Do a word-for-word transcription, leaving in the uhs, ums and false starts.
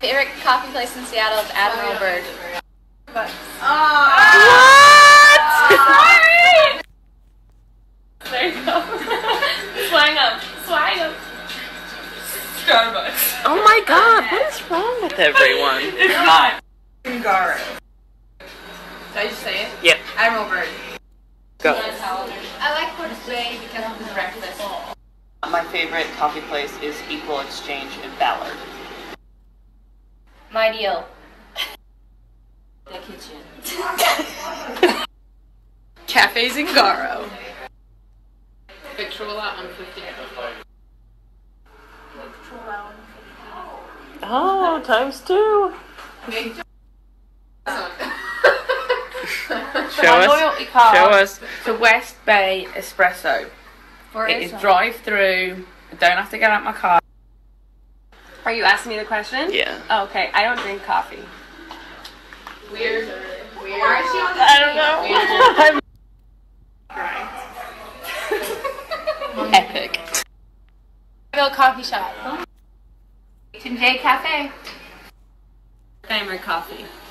Favorite coffee place in Seattle is Admiral Bird. But, oh. What? There you go. Swang up. Swang up. Starbucks. Oh my god, what is wrong with everyone? It's not. Ngaro. Did I just say it? Yep. Admiral Bird. Go. I like Port Bay because of the breakfast. My favorite coffee place is Equal Exchange in Ballard. My deal. The kitchen. Cafe Zingaro. Victrola on fifty. Oh, times two. Show My us. loyalty card Show us. to West Bay Espresso. For It is drive through. I don't have to get out my car. Are you asking me the question? Yeah. Oh, okay, I don't drink coffee. Weird. Weird. Why is she on the I don't know. Epic. Real coffee shop. H and J Cafe. Favorite coffee.